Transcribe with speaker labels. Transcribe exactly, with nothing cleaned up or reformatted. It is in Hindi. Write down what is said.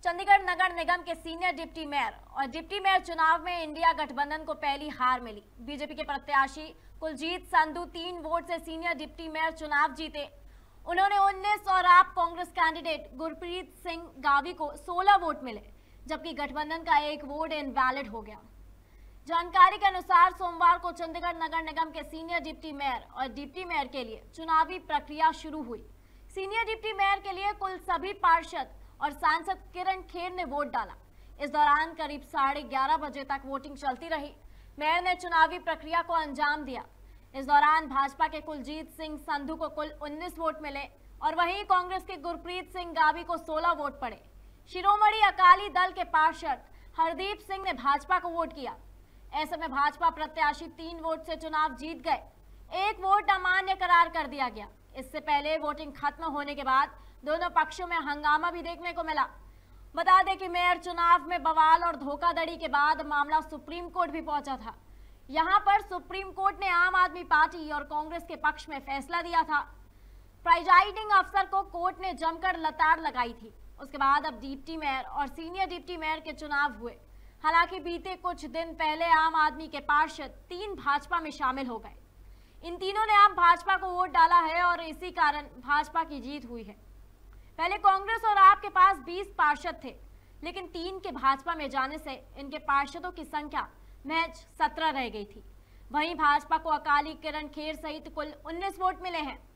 Speaker 1: चंडीगढ़ नगर निगम के सीनियर डिप्टी मेयर और डिप्टी मेयर चुनाव में इंडिया गठबंधन को पहली हार मिली। बीजेपी के प्रत्याशी कुलजीत संधू तीन वोट से सीनियर डिप्टी मेयर चुनाव जीते। उन्होंने उन्नीस और आप कांग्रेस कैंडिडेट गुरप्रीत सिंह गावी को सोलह वोट मिले, जबकि गठबंधन का एक वोट इनवैलिड हो गया। जानकारी के अनुसार सोमवार को चंडीगढ़ नगर निगम के सीनियर डिप्टी मेयर और डिप्टी मेयर के लिए चुनावी प्रक्रिया शुरू हुई। सीनियर डिप्टी मेयर के लिए कुल सभी पार्षद और सांसद किरण खेर ने वोट डाला। इस दौरान करीब साढ़े ग्यारह बजे तक वोटिंग चलती रही। मेयर ने चुनावी प्रक्रिया को अंजाम दिया। इस दौरान भाजपा के कुलजीत सिंह संधू को कुल उन्नीस वोट मिले और वहीं कांग्रेस के गुरप्रीत सिंह गावी को सोलह वोट पड़े। शिरोमणि अकाली दल के पार्षद हरदीप सिंह ने भाजपा को वोट किया। ऐसे में भाजपा प्रत्याशी तीन वोट से चुनाव जीत गए। एक वोट अमान्य करार कर दिया गया। इससे पहले वोटिंग खत्म होने के बाद दोनों पक्षों में हंगामा भी देखने को मिला। बता दें कि मेयर चुनाव में बवाल और धोखाधड़ी के बाद मामला सुप्रीम कोर्ट भी पहुंचा था। यहां पर सुप्रीम कोर्ट ने आम आदमी पार्टी और कांग्रेस के पक्ष में फैसला दिया था। प्रिजाइडिंग अफसर को कोर्ट ने जमकर लताड़ लगाई थी। उसके बाद अब डिप्टी मेयर और सीनियर डिप्टी मेयर के चुनाव हुए। हालांकि बीते कुछ दिन पहले आम आदमी के पार्षद तीन भाजपा में शामिल हो गए। इन तीनों ने अब भाजपा को वोट डाला है और इसी कारण भाजपा की जीत हुई है। पहले कांग्रेस और आप के पास बीस पार्षद थे, लेकिन तीन के भाजपा में जाने से इनके पार्षदों की संख्या महज सत्रह रह गई थी। वहीं भाजपा को अकाली किरण खेर सहित कुल उन्नीस वोट मिले हैं।